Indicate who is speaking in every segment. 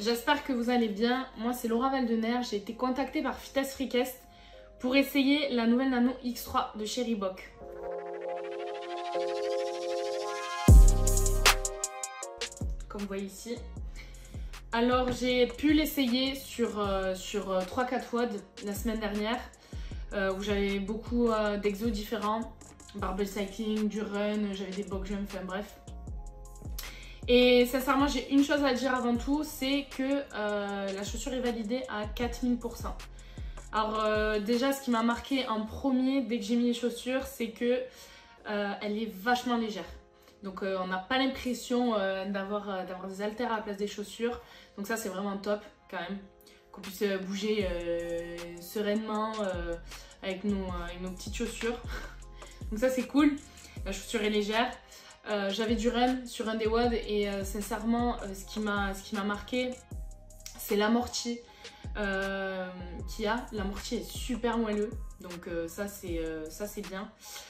Speaker 1: j'espère que vous allez bien. Moi c'est Laura Valdener, j'ai été contactée par Fitness Request pour essayer la nouvelle Nano X3 de chez Reebok. Comme vous voyez ici. Alors j'ai pu l'essayer sur 3-4 WOD la semaine dernière où j'avais beaucoup d'exos différents, barbell cycling, du run, j'avais des box jumps, enfin bref. Et sincèrement j'ai une chose à dire avant tout, c'est que la chaussure est validée à 4000%. Alors déjà ce qui m'a marqué en premier dès que j'ai mis les chaussures, c'est que elle est vachement légère. Donc on n'a pas l'impression d'avoir des haltères à la place des chaussures. Donc ça c'est vraiment top quand même. Qu'on puisse bouger sereinement avec nos petites chaussures. Donc ça c'est cool. La chaussure est légère. J'avais du run sur un des WOD et sincèrement ce qui m'a marqué c'est l'amorti qu'il y a. L'amorti est super moelleux. Donc ça c'est bien.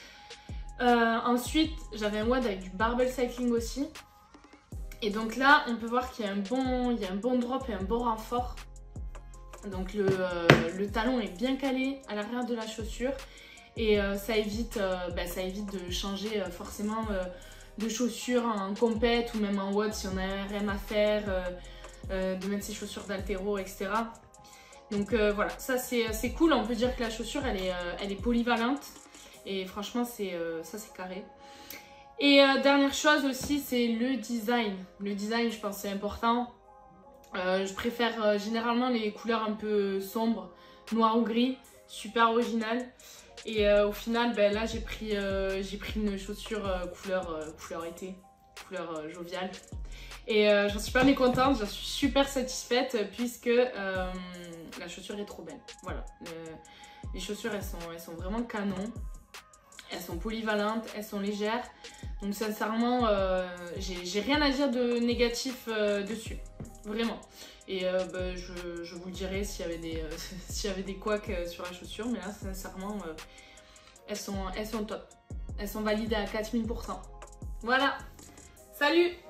Speaker 1: Ensuite j'avais un WOD avec du barbell cycling aussi et donc là on peut voir qu'il y a un bon drop et un bon renfort, donc le talon est bien calé à l'arrière de la chaussure et ça évite de changer forcément de chaussures en compète ou même en WOD si on n'a rien à faire, de mettre ses chaussures d'haltéro, etc. Donc voilà, ça c'est cool. On peut dire que la chaussure elle est polyvalente. Et franchement, ça c'est carré. Et dernière chose aussi, c'est le design. Le design, je pense, c'est important. Je préfère généralement les couleurs un peu sombres, noir ou gris, super original. Et au final, ben, là, j'ai pris une chaussure couleur été, couleur joviale. Et j'en suis pas mécontente, j'en suis super satisfaite puisque la chaussure est trop belle. Voilà, les chaussures, elles sont vraiment canon. Elles sont polyvalentes, elles sont légères. Donc sincèrement, j'ai rien à dire de négatif dessus. Vraiment. Et je vous le dirai s'il y avait des couacs sur la chaussure. Mais là, sincèrement, elles sont top. Elles sont validées à 4000%. Voilà. Salut!